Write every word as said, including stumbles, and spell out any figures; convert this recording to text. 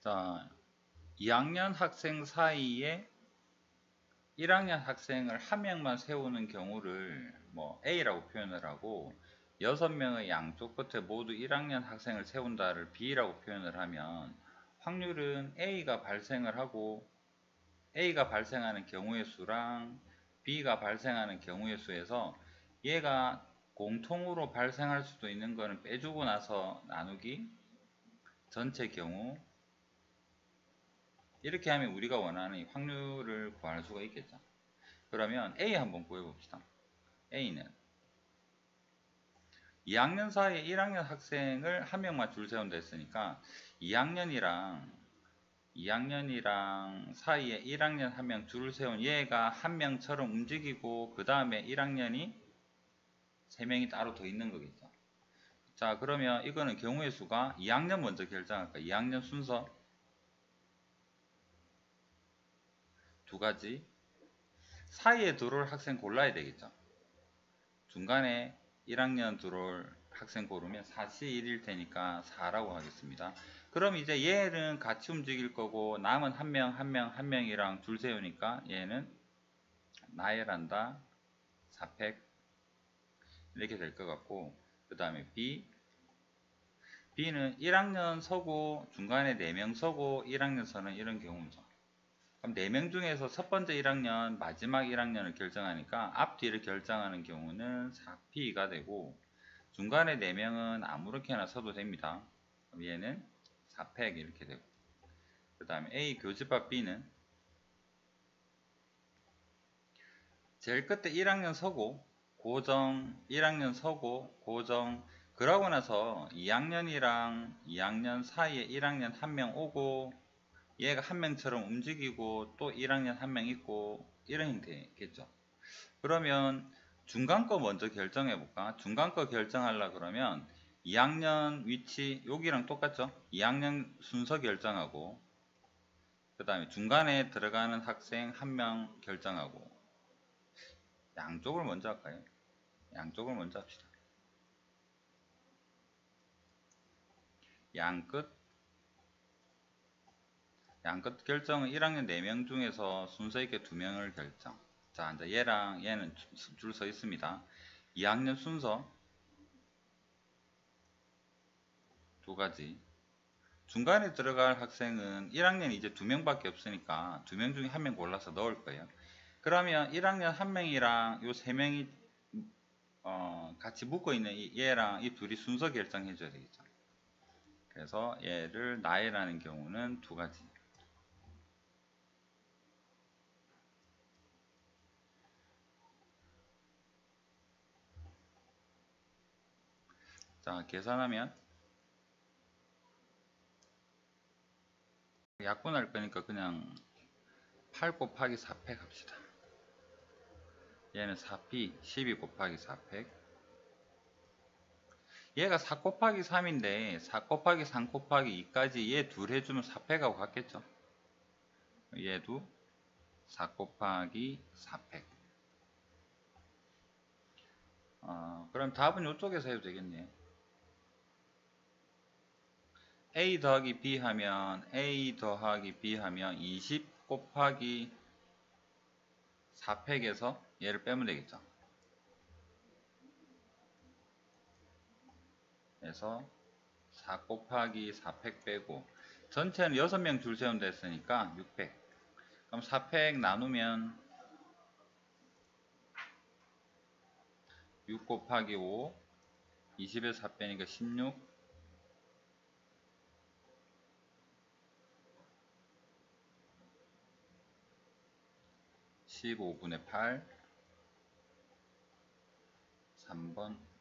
자, 이 학년 학생 사이에 일 학년 학생을 한 명만 세우는 경우를 뭐 A라고 표현을 하고, 여섯 명의 양쪽 끝에 모두 일 학년 학생을 세운다를 B라고 표현을 하면, 확률은 A가 발생을 하고 A가 발생하는 경우의 수랑 B가 발생하는 경우의 수에서 얘가 공통으로 발생할 수도 있는 거는 빼주고 나서 나누기 전체 경우, 이렇게 하면 우리가 원하는 이 확률을 구할 수가 있겠죠. 그러면 A 한번 구해봅시다. A는 이 학년 사이에 일 학년 학생을 한 명만 줄 세운다 했으니까 이 학년이랑 이 학년이랑 사이에 일 학년 한 명 줄을 세운 얘가 한 명처럼 움직이고, 그 다음에 일 학년이 세 명이 따로 더 있는 거겠죠. 자, 그러면 이거는 경우의 수가 이 학년 먼저 결정할까? 이 학년 순서 두 가지, 사이에 들어올 학생 골라야 되겠죠. 중간에 일 학년 들어올 학생 고르면 사 씨 일일 테니까 사라고 하겠습니다. 그럼 이제 얘는 같이 움직일 거고, 남은 한 명, 한 명, 한 명이랑 줄 세우니까 얘는 나열한다 사 팩 이렇게 될 것 같고, 그 다음에 B B는 일 학년 서고 중간에 네 명 서고 일 학년 서는 이런 경우죠. 그럼 네 명 중에서 첫 번째 일 학년, 마지막 일 학년을 결정하니까 앞뒤를 결정하는 경우는 사 피가 되고, 중간에 네 명은 아무렇게나 서도 됩니다. 그럼 얘는 사 팩 이렇게 되고, 그 다음에 A 교집합 B는 제일 끝에 일 학년 서고 고정, 일 학년 서고 고정, 그러고 나서 이 학년이랑 이 학년 사이에 일 학년 한 명 오고, 얘가 한 명처럼 움직이고 또 일 학년 한 명 있고, 이런 형태겠죠. 그러면 중간 거 먼저 결정해 볼까? 중간 거 결정하려 그러면 이 학년 위치 여기랑 똑같죠? 이 학년 순서 결정하고, 그 다음에 중간에 들어가는 학생 한 명 결정하고, 양쪽을 먼저 할까요? 양쪽을 먼저 합시다. 양끝 양끝 결정은 일 학년 네 명 중에서 순서 있게 두 명을 결정. 자, 이제 얘랑 얘는 줄 서 있습니다. 이 학년 순서 두 가지. 중간에 들어갈 학생은 일 학년 이제 두 명밖에 없으니까 두 명 중에 한 명 골라서 넣을 거예요. 그러면 일 학년 한 명이랑 요 세 명이 어, 같이 묶어 있는 이 얘랑 이 둘이 순서 결정해 줘야 되겠죠. 그래서 얘를 나열하는 경우는 두 가지. 자, 계산하면 약분할 거니까 그냥 팔 곱하기 사 팩 합시다. 얘는 사 피 십이 곱하기 사 팩. 얘가 사 곱하기 삼인데 사 곱하기 삼 곱하기 이까지 얘 둘 해주면 사 팩하고 같겠죠. 얘도 사 곱하기 사 팩. 어, 그럼 답은 이쪽에서 해도 되겠네요. A 더하기 B 하면 A 더하기 B 하면 이십 곱하기 사 팩에서 얘를 빼면 되겠죠. 그래서 사 곱하기 사 팩 빼고, 전체는 여섯 명 줄 세운다 했으니까 육 팩. 그럼 사 팩 나누면 육 곱하기 오, 이십에서 사 빼니까 십육, 십오분의 팔, 삼 번